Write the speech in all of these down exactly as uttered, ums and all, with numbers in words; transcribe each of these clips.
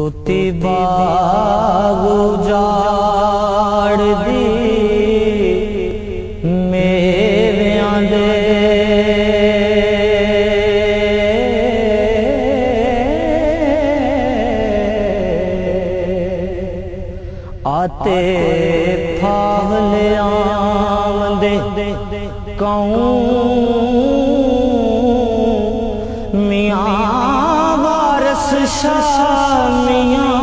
तोती बाग उजाड़ दी मेवेयां दे आते फावले आंदे कौं मियां वारिस शाह मियां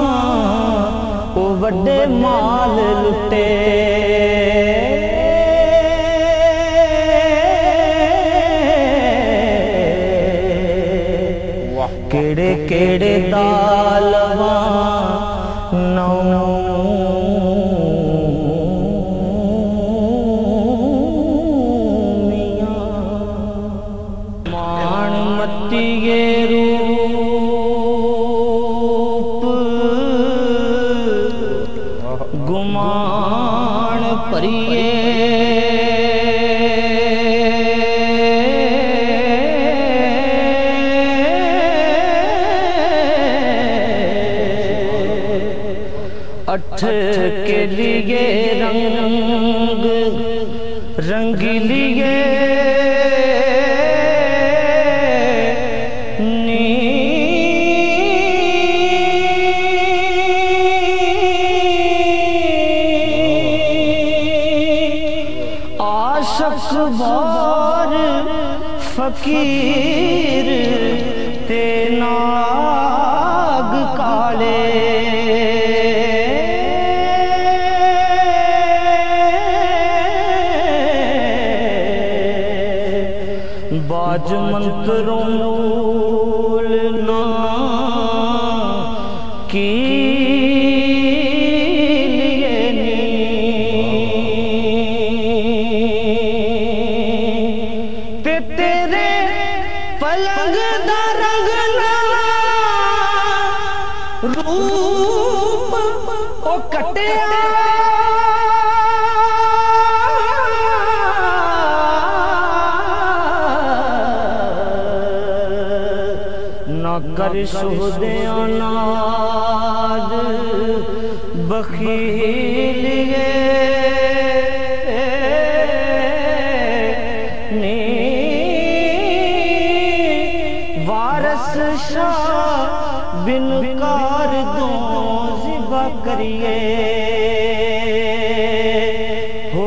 ओ वड्डे माल लुटे केड़े केड़े दालवा नौ ये रूप गुमान परिए अठ के लिए रंग रंगीलिए बार फकीर ते नाग काले बाज मंत्रों ना की पलंग दा रंगना रूप ओ कटिया न कर सुहदिया नाद बखीलिए वारिस शाह बिन कार दो ज़िबा करिए हो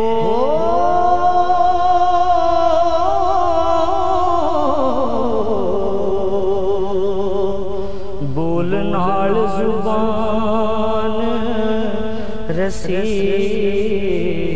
बोल नाल जुबान रसी